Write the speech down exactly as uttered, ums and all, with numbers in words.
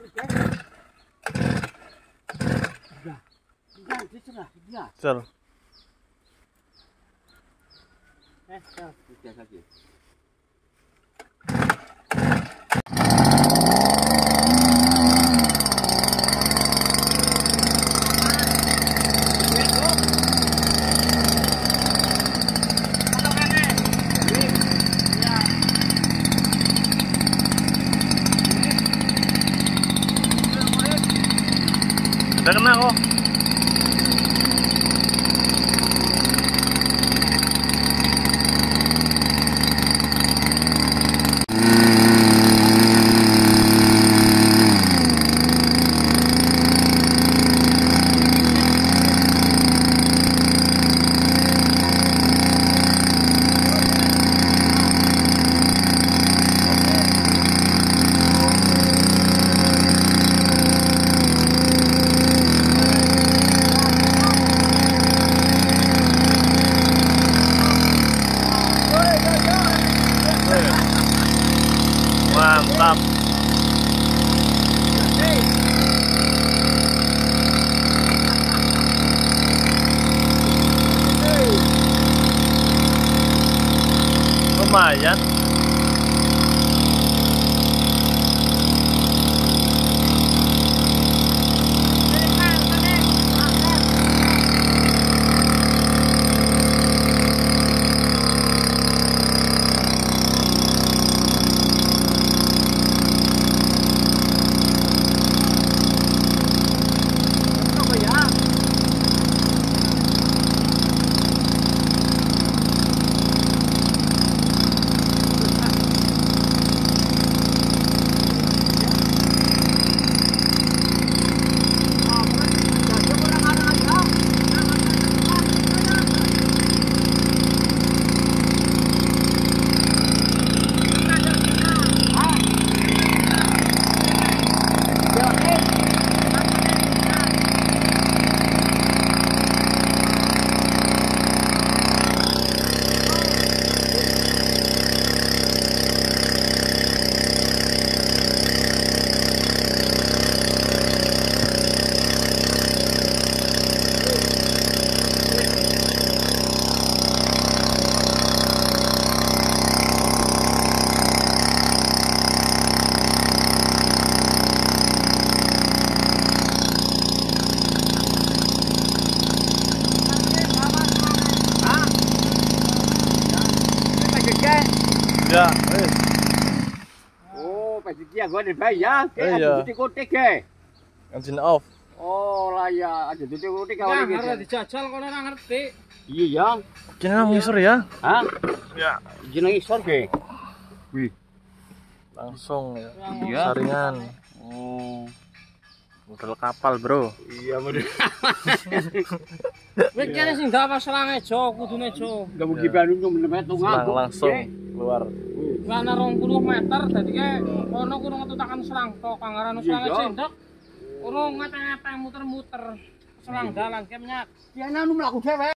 Sel. Eh, sel, sudah lagi. Udah kena kok. Mantap. Lumayan. Ya, eh. Oh, pas dia gua dibayar, Eh, kayak iya. ada kotek ke. Engine off. Oh, lah ya, ada tutik kotek Ya, kawali harus gitu. dijajal kalau orang ngerti. Iya, ya. Kena ngisor ya? Hah? Ya. Jeneng isor ke. Wih. Langsung ya. Iya. Saringan. Oh. Model kapal, Bro. Iya, bener. Wis kene sing ndak selange jo, kudune jo. Enggak mau gibanu nyum metu Selang nganggo. langsung keluar. Ana rong puluh meter dadi ke ono kudu ngetutakan selang tok kangaran selange Iya. sendok. Ono ngata-ngata muter-muter selang dalan ke minyak. Ya anu mlaku dhewe.